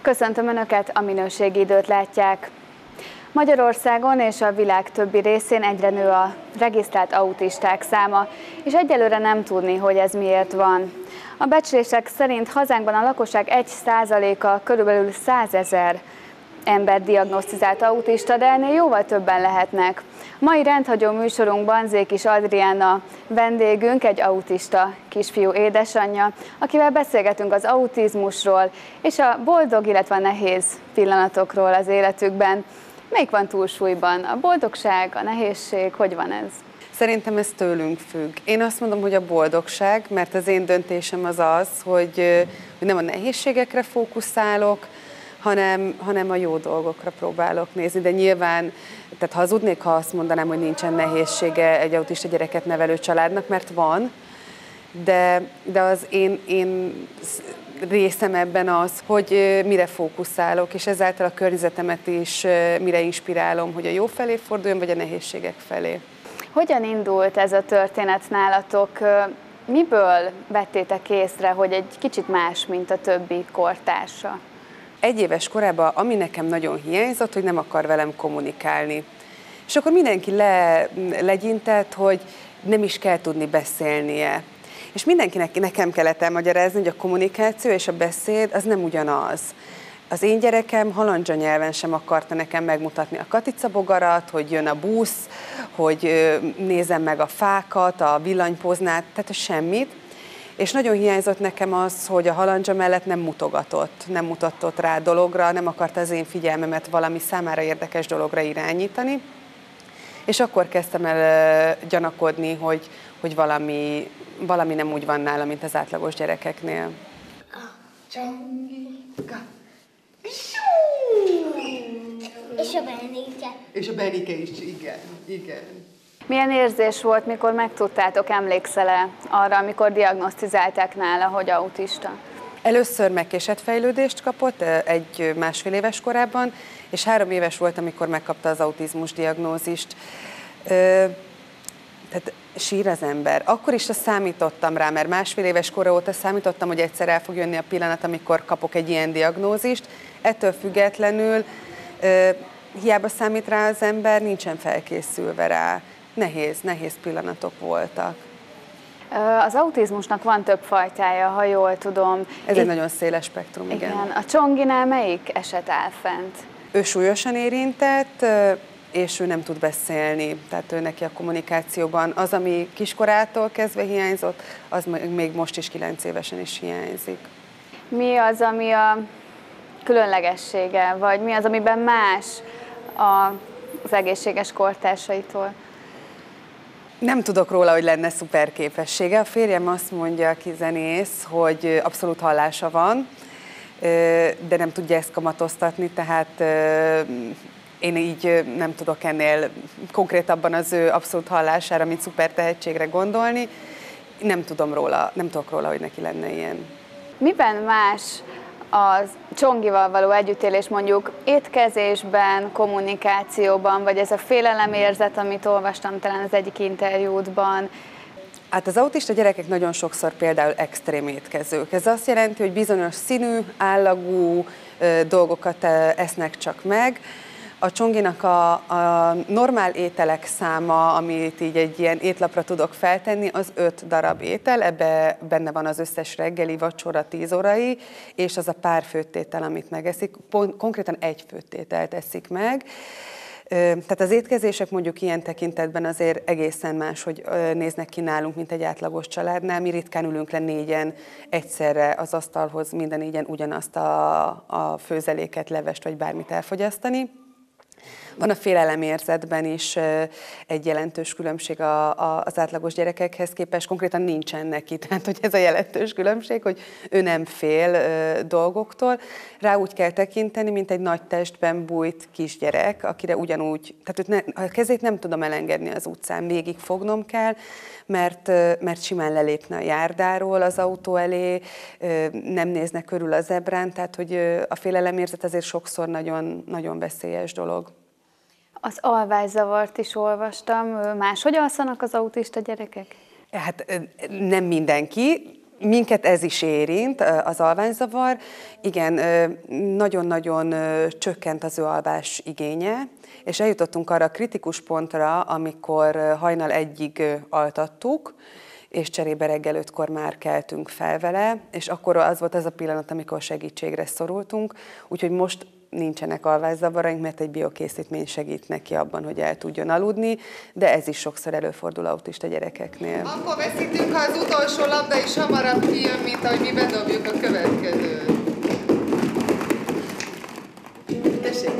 Köszöntöm Önöket, a minőségi időt látják. Magyarországon és a világ többi részén egyre nő a regisztrált autisták száma, és egyelőre nem tudni, hogy ez miért van. A becslések szerint hazánkban a lakosság 1%-a körülbelül 100 000 ember diagnosztizált autista, de ennél jóval többen lehetnek. Mai rendhagyó műsorunkban Zékis Adriána vendégünk, egy autista kisfiú édesanyja, akivel beszélgetünk az autizmusról és a boldog, illetve a nehéz pillanatokról az életükben. Melyik van túlsúlyban? A boldogság, a nehézség, hogy van ez? Szerintem ez tőlünk függ. Én azt mondom, hogy a boldogság, mert az én döntésem az, hogy nem a nehézségekre fókuszálok, hanem a jó dolgokra próbálok nézni. De nyilván, tehát hazudnék, ha azt mondanám, hogy nincsen nehézsége egy autista gyereket nevelő családnak, mert van, de az én részem ebben az, hogy mire fókuszálok, és ezáltal a környezetemet is mire inspirálom, hogy a jó felé forduljon, vagy a nehézségek felé. Hogyan indult ez a történet nálatok? Miből vettétek észre, hogy egy kicsit más, mint a többi kortársa? 1 éves korában, ami nekem nagyon hiányzott, hogy nem akar velem kommunikálni. És akkor mindenki legyintett, hogy nem is kell tudni beszélnie. És mindenkinek nekem kellett elmagyarázni, hogy a kommunikáció és a beszéd az nem ugyanaz. Az én gyerekem halandzsa nyelven sem akarta nekem megmutatni a katicabogarat, hogy jön a busz, hogy nézem meg a fákat, a villanypoznát, tehát semmit. És nagyon hiányzott nekem az, hogy a halandzsa mellett nem mutatott rá dologra, nem akarta az én figyelmemet valami számára érdekes dologra irányítani. És akkor kezdtem el gyanakodni, hogy valami nem úgy van nála, mint az átlagos gyerekeknél. És a Benike. És a Benike is, igen. Milyen érzés volt, mikor megtudtátok, emlékszel-e arra, amikor diagnosztizálták nála, hogy autista? Először megkésett fejlődést kapott 1,5 éves korában, és 3 éves volt, amikor megkapta az autizmus diagnózist. Tehát sír az ember. Akkor is számítottam rá, mert 1,5 éves kora óta számítottam, hogy egyszer el fog jönni a pillanat, amikor kapok egy ilyen diagnózist. Ettől függetlenül hiába számít rá az ember, nincsen felkészülve rá. Nehéz pillanatok voltak. Az autizmusnak van több fajtája, ha jól tudom. Ez egy nagyon széles spektrum, igen. A Csonginál melyik eset áll fent? Ő súlyosan érintett, és ő nem tud beszélni, tehát ő neki a kommunikációban az, ami kiskorától kezdve hiányzott, az még most is 9 évesen is hiányzik. Mi az, ami a különlegessége, vagy mi az, amiben más az egészséges kortársaitól? Nem tudok róla, hogy lenne szuper képessége. A férjem azt mondja, aki zenész, hogy abszolút hallása van, de nem tudja ezt kamatoztatni, tehát én így nem tudok ennél konkrétabban az ő abszolút hallására, mint szuper tehetségre gondolni. Nem tudok róla, hogy neki lenne ilyen. Miben más a Csongival való együttélés mondjuk étkezésben, kommunikációban, vagy ez a félelemérzet, amit olvastam talán az egyik interjútban? Hát az autista gyerekek nagyon sokszor például extrém étkezők. Ez azt jelenti, hogy bizonyos színű, állagú dolgokat esznek csak meg. A Csonginak a normál ételek száma, amit így egy ilyen étlapra tudok feltenni, az 5 darab étel, ebbe benne van az összes reggeli, vacsora, 10 órai, és az a pár főttétel, amit megeszik, konkrétan 1 főttételt eszik meg. Tehát az étkezések mondjuk ilyen tekintetben azért egészen más, hogy néznek ki nálunk, mint egy átlagos családnál. Mi ritkán ülünk le 4-en egyszerre az asztalhoz, minden 4-en ugyanazt a főzeléket, levest vagy bármit elfogyasztani. Van a félelemérzetben is egy jelentős különbség az átlagos gyerekekhez képest, konkrétan nincsen neki, tehát hogy ez a jelentős különbség, hogy ő nem fél dolgoktól. Rá úgy kell tekinteni, mint egy nagy testben bújt kisgyerek, akire ugyanúgy, tehát a kezét nem tudom elengedni az utcán, végig fognom kell, mert simán lelépne a járdáról az autó elé, nem néznek körül a zebrán, tehát hogy a félelemérzet azért sokszor nagyon, nagyon veszélyes dolog. Az alvászavart is olvastam. Máshogy alszanak az autista gyerekek? Hát nem mindenki. minket ez is érint, az alvászavar. Igen, nagyon-nagyon csökkent az ő alvás igénye, és eljutottunk arra a kritikus pontra, amikor hajnal 1-ig altattuk, és cserébe reggel 5-kor már keltünk fel vele, és akkor az volt az a pillanat, amikor segítségre szorultunk, úgyhogy most nincsenek alvászavaraink, mert egy biokészítmény segít neki abban, hogy el tudjon aludni, de ez is sokszor előfordul autista gyerekeknél. Akkor veszítünk, ha az utolsó labda is hamarabb kijön, mint ahogy mi bedobjuk a következőt. Tessék!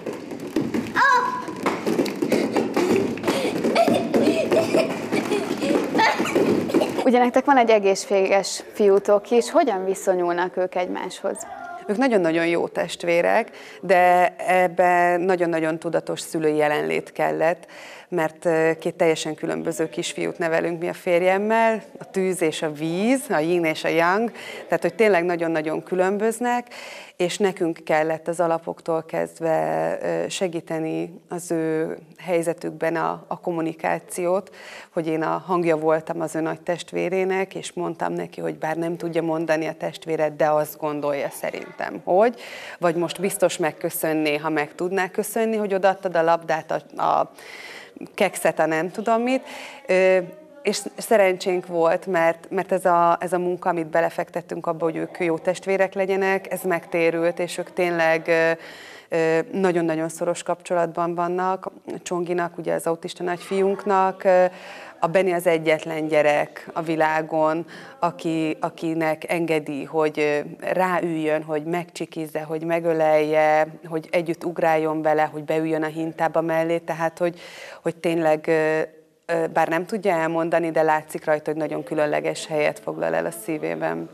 Ugye nektek van egy egészséges fiútok is, hogyan viszonyulnak ők egymáshoz? Ők nagyon-nagyon jó testvérek, de ebben nagyon-nagyon tudatos szülői jelenlét kellett, mert 2 teljesen különböző kisfiút nevelünk mi a férjemmel, a tűz és a víz, a yin és a yang, tehát hogy tényleg nagyon-nagyon különböznek, és nekünk kellett az alapoktól kezdve segíteni az ő helyzetükben a kommunikációt, hogy én a hangja voltam az ő nagy testvérének, és mondtam neki, hogy bár nem tudja mondani a testvéret, de azt gondolja szerintem, hogy, vagy most biztos megköszönné, ha meg tudná köszönni, hogy odaadtad a labdát, a kekszet, a nem tudom mit, és szerencsénk volt, mert ez a munka, amit belefektettünk abba, hogy ők jó testvérek legyenek, ez megtérült, és ők tényleg nagyon-nagyon szoros kapcsolatban vannak. Csonginak, ugye az autista nagyfiunknak, a Benni az egyetlen gyerek a világon, akinek engedi, hogy ráüljön, hogy megcsikizze, hogy megölelje, hogy együtt ugráljon vele, hogy beüljön a hintába mellé, tehát hogy tényleg, bár nem tudja elmondani, de látszik rajta, hogy nagyon különleges helyet foglal el a szívében.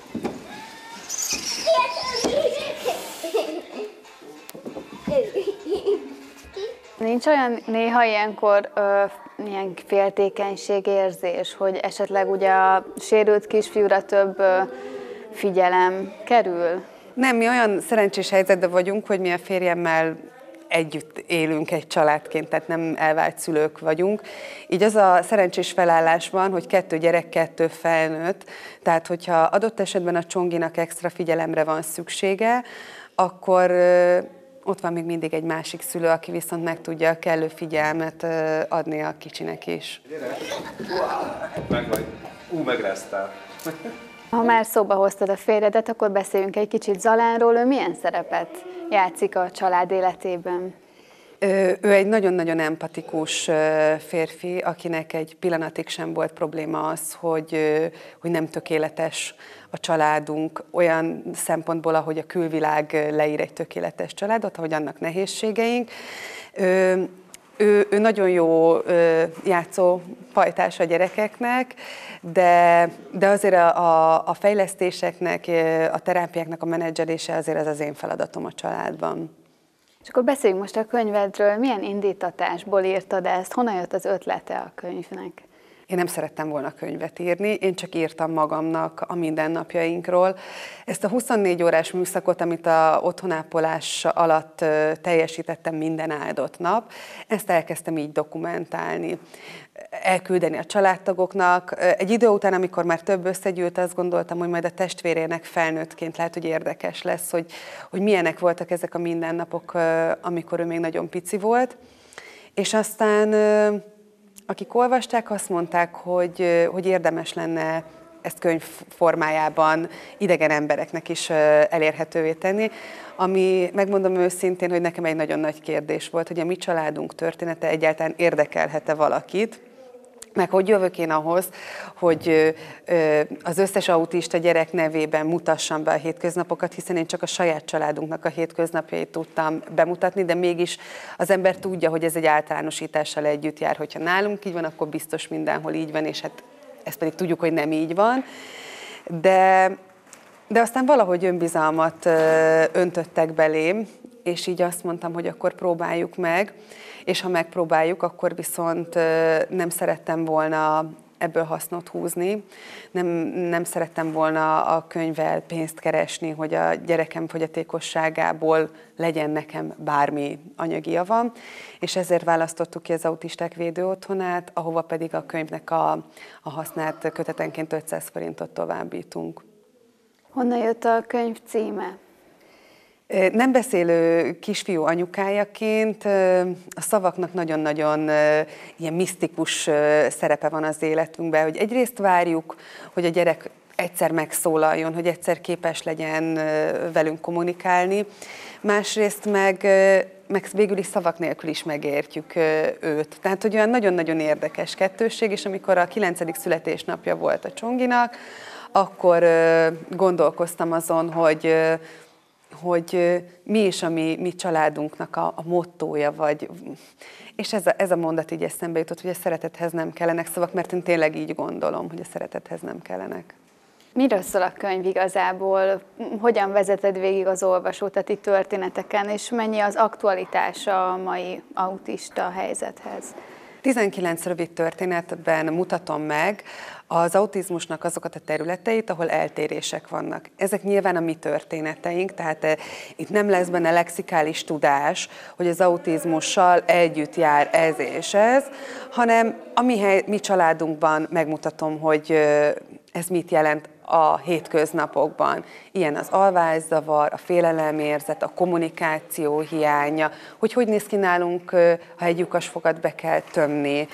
Nincs olyan néha ilyenkor ilyen féltékenységérzés, hogy esetleg ugye a sérült kisfiúra több figyelem kerül? Nem, mi olyan szerencsés helyzetben vagyunk, hogy mi a férjemmel együtt élünk egy családként, tehát nem elvált szülők vagyunk. Így az a szerencsés felállás van, hogy 2 gyerek, 2 felnőtt, tehát hogyha adott esetben a Csonginak extra figyelemre van szüksége, akkor ott van még mindig egy másik szülő, aki viszont meg tudja a kellő figyelmet adni a kicsinek is. Meg vagy. Megráztál. Ha már szóba hoztad a férjedet, akkor beszéljünk egy kicsit Zalánról. Ő milyen szerepet játszik a család életében? Ő egy nagyon-nagyon empatikus férfi, akinek egy pillanatig sem volt probléma az, hogy nem tökéletes a családunk olyan szempontból, ahogy a külvilág leír egy tökéletes családot, ahogy annak nehézségeink. Ő nagyon jó játszó pajtás a gyerekeknek, de azért a fejlesztéseknek, a terápiáknak a menedzselése azért az én feladatom a családban. És akkor beszéljünk most a könyvedről. Milyen indítatásból írtad ezt? Honnan jött az ötlete a könyvnek? Én nem szerettem volna könyvet írni, én csak írtam magamnak a mindennapjainkról. Ezt a 24 órás műszakot, amit a otthonápolás alatt teljesítettem minden áldott nap, ezt elkezdtem így dokumentálni, elküldeni a családtagoknak. Egy idő után, amikor már több összegyűlt, azt gondoltam, hogy majd a testvérének felnőttként lehet, hogy érdekes lesz, hogy milyenek voltak ezek a mindennapok, amikor ő még nagyon pici volt. És aztán akik olvasták, azt mondták, hogy érdemes lenne ezt könyv formájában idegen embereknek is elérhetővé tenni, ami, megmondom őszintén, hogy nekem egy nagyon nagy kérdés volt, hogy a mi családunk története egyáltalán érdekelhet-e valakit, meg hogy jövök én ahhoz, hogy az összes autista gyerek nevében mutassam be a hétköznapokat, hiszen én csak a saját családunknak a hétköznapjait tudtam bemutatni, de mégis az ember tudja, hogy ez egy általánosítással együtt jár, hogyha nálunk így van, akkor biztos mindenhol így van, és hát ezt pedig tudjuk, hogy nem így van. De aztán valahogy önbizalmat öntöttek belém, és így azt mondtam, hogy akkor próbáljuk meg, és ha megpróbáljuk, akkor viszont nem szerettem volna ebből hasznot húzni. Nem szerettem volna a könyvvel pénzt keresni, hogy a gyerekem fogyatékosságából legyen nekem bármi anyagi java, és ezért választottuk ki az Autisták Védő Otthonát, ahova pedig a könyvnek a hasznát kötetenként 500 forintot továbbítunk. Honnan jött a könyv címe? Nem beszélő kisfiú anyukájaként a szavaknak nagyon-nagyon ilyen misztikus szerepe van az életünkben, hogy egyrészt várjuk, hogy a gyerek egyszer megszólaljon, hogy egyszer képes legyen velünk kommunikálni, másrészt meg végül is szavak nélkül is megértjük őt. Tehát, hogy olyan nagyon-nagyon érdekes kettősség, és amikor a 9. születésnapja volt a Csonginak, akkor gondolkoztam azon, hogy mi is a mi családunknak a mottója, és ez a mondat így eszembe jutott, hogy a szeretethez nem kellenek szavak, mert én tényleg így gondolom, hogy a szeretethez nem kellenek. Miről szól a könyv igazából? Hogyan vezeted végig az olvasót a ti történeteken, és mennyi az aktualitása a mai autista helyzethez? 19 rövid történetben mutatom meg az autizmusnak azokat a területeit, ahol eltérések vannak. Ezek nyilván a mi történeteink, tehát itt nem lesz benne lexikális tudás, hogy az autizmussal együtt jár ez és ez, hanem a mi családunkban megmutatom, hogy ez mit jelent a hétköznapokban. Ilyen az alvászavar, a félelemérzet, a kommunikáció hiánya, hogy néz ki nálunk, ha egy lyukasfogat be kell tömni,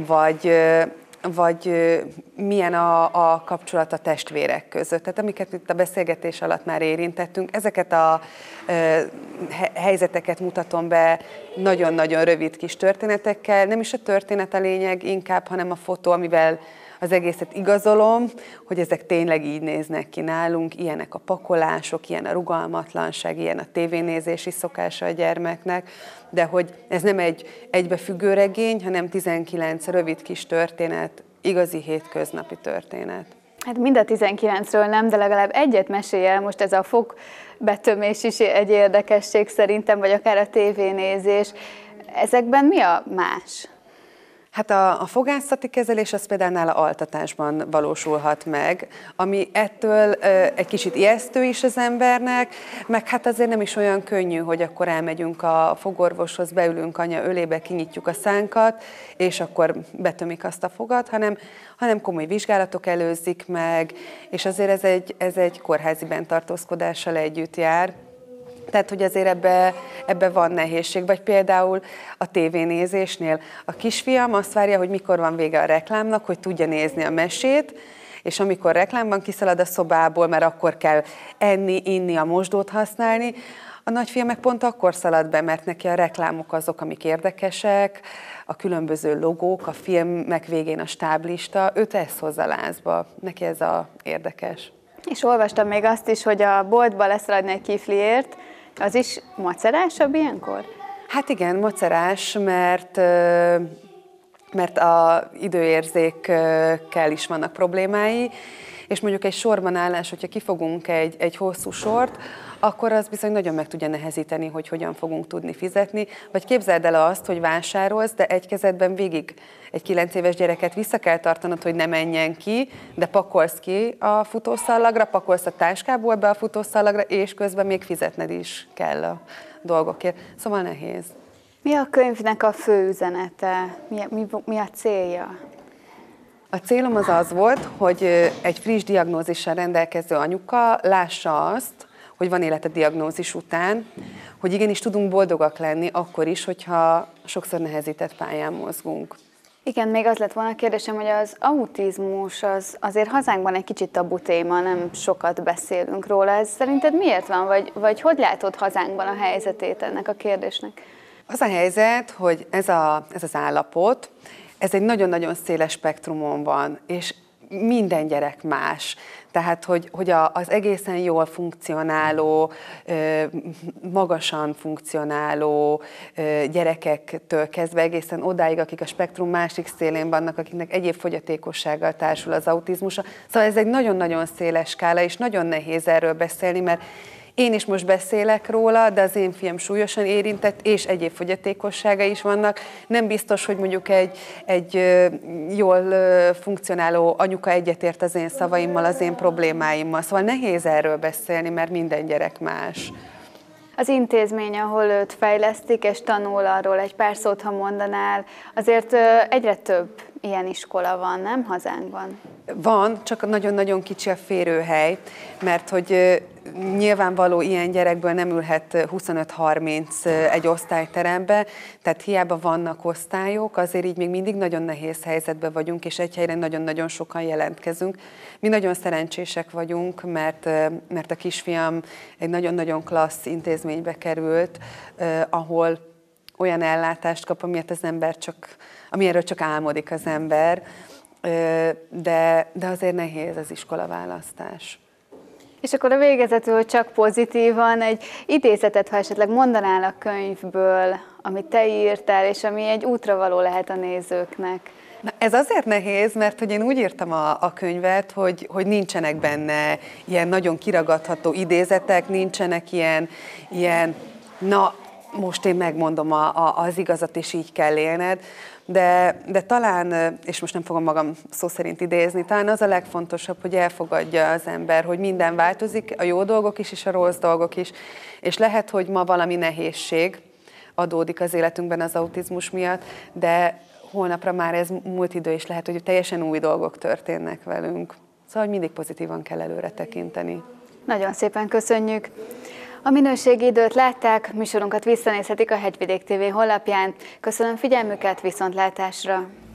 vagy milyen a kapcsolat a testvérek között. Tehát amiket itt a beszélgetés alatt már érintettünk, ezeket a helyzeteket mutatom be nagyon-nagyon rövid kis történetekkel. Nem is a történet a lényeg inkább, hanem a fotó, amivel az egészet igazolom, hogy ezek tényleg így néznek ki nálunk, ilyenek a pakolások, ilyen a rugalmatlanság, ilyen a tévénézési szokása a gyermeknek, de hogy ez nem egy egybefüggő regény, hanem 19 rövid kis történet, igazi hétköznapi történet. Hát mind a 19-ről nem, de legalább egyet mesélj el, most ez a fogbetömés is egy érdekesség szerintem, vagy akár a tévénézés. Ezekben mi a más? Hát a fogászati kezelés az például nála altatásban valósulhat meg, ami ettől egy kicsit ijesztő is az embernek, meg hát azért nem is olyan könnyű, hogy akkor elmegyünk a fogorvoshoz, beülünk anya ölébe, kinyitjuk a szánkat, és akkor betömik azt a fogat, hanem komoly vizsgálatok előzik meg, és azért ez egy kórházi benntartózkodással együtt jár. Tehát, hogy azért ebbe van nehézség, vagy például a tévénézésnél. A kisfiam azt várja, hogy mikor van vége a reklámnak, hogy tudja nézni a mesét, és amikor reklámban kiszalad a szobából, mert akkor kell enni, inni, a mosdót használni, a nagyfiam meg pont akkor szalad be, mert neki a reklámok azok, amik érdekesek, a különböző logók, a filmek végén a stáblista, őt ez hozza lázba, neki ez érdekes. És olvastam még azt is, hogy a boltba leszaladni egy kifliért, az is macerásabb ilyenkor? Hát igen, macerás, mert a időérzékkel is vannak problémái, és mondjuk egy sorban állás, hogyha kifogunk egy hosszú sort, akkor az bizony nagyon meg tudja nehezíteni, hogy hogyan fogunk tudni fizetni. Vagy képzeld el azt, hogy vásárolsz, de egy kezedben végig egy 9 éves gyereket vissza kell tartanod, hogy ne menjen ki, de pakolsz ki a futószallagra, pakolsz a táskából be a futószallagra, és közben még fizetned is kell a dolgokért. Szóval nehéz. Mi a könyvnek a fő üzenete? Mi a célja? A célom az volt, hogy egy friss diagnózissal rendelkező anyuka lássa azt, hogy van élet a diagnózis után, hogy igenis tudunk boldogak lenni akkor is, hogyha sokszor nehezített pályán mozgunk. Igen, még az lett volna a kérdésem, hogy az autizmus az azért hazánkban egy kicsit tabu téma, nem sokat beszélünk róla. Ez szerinted miért van, vagy hogy látod hazánkban a helyzetét ennek a kérdésnek? Az a helyzet, hogy ez az állapot, ez egy nagyon-nagyon széles spektrumon van, és minden gyerek más. Tehát, hogy az egészen jól funkcionáló, magasan funkcionáló gyerekektől kezdve egészen odáig, akik a spektrum másik szélén vannak, akiknek egyéb fogyatékossággal társul az autizmusa. Szóval ez egy nagyon-nagyon széles skála, és nagyon nehéz erről beszélni, mert Én is most beszélek róla, de az én fiam súlyosan érintett, és egyéb fogyatékossága is vannak. Nem biztos, hogy mondjuk egy jól funkcionáló anyuka egyetért az én szavaimmal, az én problémáimmal. Szóval nehéz erről beszélni, mert minden gyerek más. Az intézmény, ahol őt fejlesztik és tanul, arról egy pár szót, ha mondanál, azért egyre több ilyen iskola van, nem hazánkban? Van, csak nagyon-nagyon kicsi a férőhely, mert hogy nyilvánvaló ilyen gyerekből nem ülhet 25-30 egy osztályterembe, tehát hiába vannak osztályok, azért így még mindig nagyon nehéz helyzetben vagyunk, és egy helyre nagyon-nagyon sokan jelentkezünk. Mi nagyon szerencsések vagyunk, mert a kisfiam egy nagyon-nagyon klassz intézménybe került, ahol olyan ellátást kap, amiről csak álmodik az ember, de azért nehéz az iskolaválasztás. És akkor a végezetül csak pozitívan egy idézetet, ha esetleg mondanál a könyvből, amit te írtál, és ami egy útravaló lehet a nézőknek. Na, ez azért nehéz, mert hogy én úgy írtam a könyvet, hogy nincsenek benne ilyen nagyon kiragadható idézetek, nincsenek ilyen na, most én megmondom az igazat, és így kell élned, de talán, és most nem fogom magam szó szerint idézni, talán az a legfontosabb, hogy elfogadja az ember, hogy minden változik, a jó dolgok is, és a rossz dolgok is, és lehet, hogy ma valami nehézség adódik az életünkben az autizmus miatt, de holnapra már ez múlt idő, és lehet, hogy teljesen új dolgok történnek velünk. Szóval mindig pozitívan kell előre tekinteni. Nagyon szépen köszönjük! A minőségi időt látták, műsorunkat visszanézhetik a Hegyvidék TV honlapján. Köszönöm figyelmüket, viszontlátásra!